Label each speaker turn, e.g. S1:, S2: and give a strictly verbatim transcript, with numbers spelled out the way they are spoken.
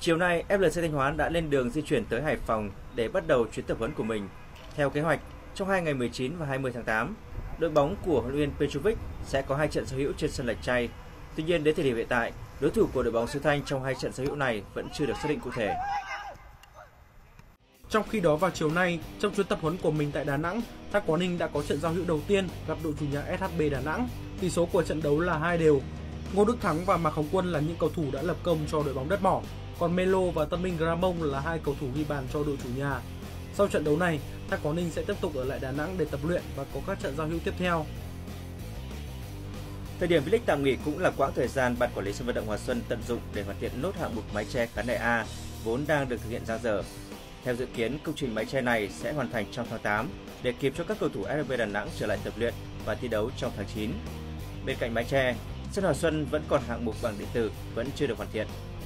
S1: Chiều nay, ép lờ xê Thanh Hóa đã lên đường di chuyển tới Hải Phòng để bắt đầu chuyến tập huấn của mình. Theo kế hoạch, trong hai ngày mười chín và hai mươi tháng tám, đội bóng của huấn luyện viên Petrovic sẽ có hai trận giao hữu trên sân Lạch Tray. Tuy nhiên, đến thời điểm hiện tại, đối thủ của đội bóng xứ Thanh trong hai trận giao hữu này vẫn chưa được xác định cụ thể.
S2: Trong khi đó vào chiều nay, trong chuyến tập huấn của mình tại Đà Nẵng, Than Quán Ninh đã có trận giao hữu đầu tiên gặp đội chủ nhà ét hát bê Đà Nẵng. Tỷ số của trận đấu là hai đều. Ngô Đức Thắng và Mạc Hồng Quân là những cầu thủ đã lập công cho đội bóng đất mỏ, còn Melo và Tân Minh Gramông là hai cầu thủ ghi bàn cho đội chủ nhà. Sau trận đấu này, Than Quán Ninh sẽ tiếp tục ở lại Đà Nẵng để tập luyện và có các trận giao hữu tiếp theo.
S1: Thời điểm V-League tạm nghỉ cũng là quãng thời gian ban quản lý sân vận động Hòa Xuân tận dụng để hoàn thiện nốt hạng mục mái che khán đài A vốn đang được thực hiện dang dở. Theo dự kiến, công trình mái che này sẽ hoàn thành trong tháng tám để kịp cho các cầu thủ ét hát bê Đà Nẵng trở lại tập luyện và thi đấu trong tháng chín. Bên cạnh mái che, sân Hòa Xuân vẫn còn hạng mục bằng điện tử vẫn chưa được hoàn thiện.